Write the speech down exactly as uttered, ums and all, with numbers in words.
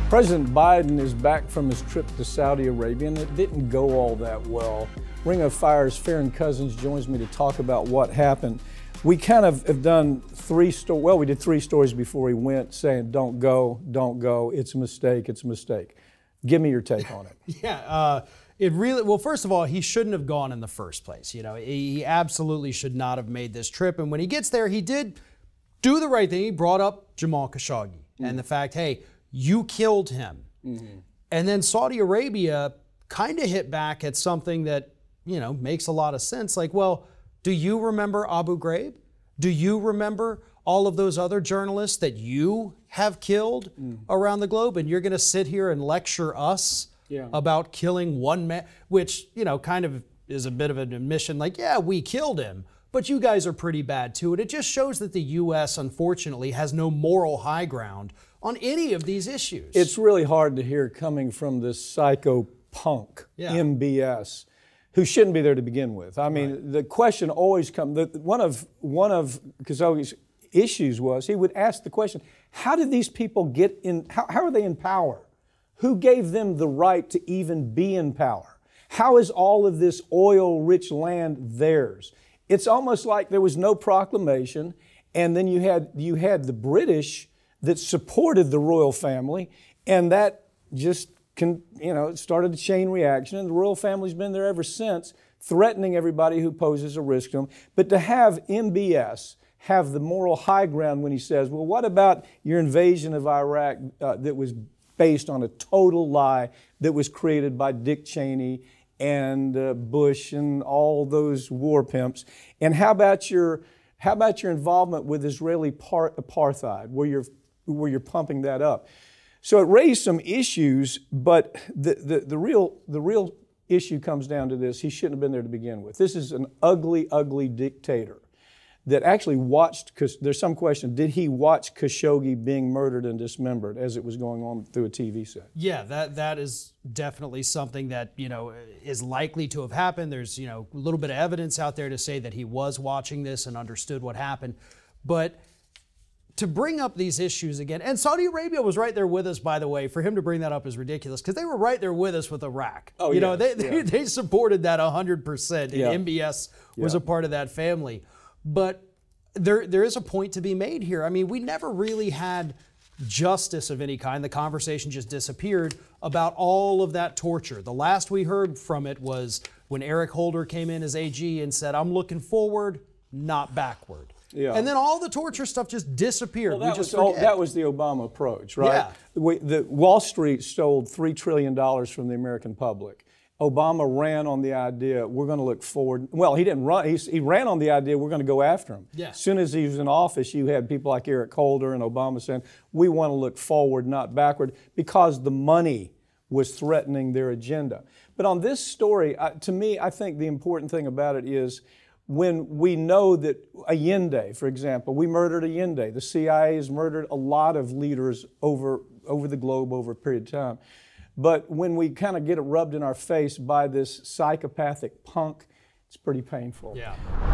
President Biden is back from his trip to Saudi Arabia, and it didn't go all that well. Ring of Fire's Farron Cousins joins me to talk about what happened. We kind of have done three stories, well, we did three stories before he went saying, don't go, don't go, it's a mistake, it's a mistake. Give me your take on it. yeah, uh, it really, well, first of all, he shouldn't have gone in the first place. You know, he absolutely should not have made this trip. And when he gets there, he did do the right thing. He brought up Jamal Khashoggi mm-hmm. and the fact, hey, you killed him. Mm-hmm. And then Saudi Arabia kind of hit back at something that, you know, makes a lot of sense. Like, well, do you remember Abu Ghraib? Do you remember all of those other journalists that you have killed mm. around the globe? And you're going to sit here and lecture us yeah. about killing one man, which, you know, kind of is a bit of an admission like, yeah, we killed him, but you guys are pretty bad too. And it just shows that the U S, unfortunately, has no moral high ground on any of these issues. It's really hard to hear coming from this psycho punk, yeah. M B S, who shouldn't be there to begin with. I mean, right. the question always comes, the, one of one of Khashoggi's issues was he would ask the question, how did these people get in, how, how are they in power? Who gave them the right to even be in power? How is all of this oil-rich land theirs? It's almost like there was no proclamation, and then you had, you had the British that supported the royal family, and that just Can, you know, it started a chain reaction, and the royal family's been there ever since, threatening everybody who poses a risk to them. But to have M B S have the moral high ground when he says, well, what about your invasion of Iraq uh, that was based on a total lie that was created by Dick Cheney and uh, Bush and all those war pimps? And how about your, how about your involvement with Israeli par- apartheid, where you're, where you're pumping that up? So it raised some issues, but the, the, the, real, the real issue comes down to this. He shouldn't have been there to begin with. This is an ugly, ugly dictator that actually watched, because there's some question, did he watch Khashoggi being murdered and dismembered as it was going on through a T V set? Yeah, that, that is definitely something that, you know, is likely to have happened. There's, you know, a little bit of evidence out there to say that he was watching this and understood what happened. But to bring up these issues again, and Saudi Arabia was right there with us, by the way. For him to bring that up is ridiculous, because they were right there with us with Iraq. Oh, you yeah, know, they, they, yeah. they supported that one hundred percent, and yeah. M B S was yeah. a part of that family. But there, there is a point to be made here. I mean, we never really had justice of any kind. The conversation just disappeared about all of that torture. The last we heard from it was when Eric Holder came in as A G and said, I'm looking forward, not backward. Yeah. And then all the torture stuff just disappeared. Well, that, we just was all, that was the Obama approach, right? Yeah. We, the, Wall Street stole three trillion dollars from the American public. Obama ran on the idea, we're going to look forward. Well, he didn't run. He, he ran on the idea, we're going to go after him. Yeah. As soon as he was in office, you had people like Eric Holder and Obama saying, we want to look forward, not backward, because the money was threatening their agenda. But on this story, uh, to me, I think the important thing about it is, when we know that Allende, for example, we murdered Allende. The C I A has murdered a lot of leaders over, over the globe over a period of time. But when we kind of get it rubbed in our face by this psychopathic punk, it's pretty painful. Yeah.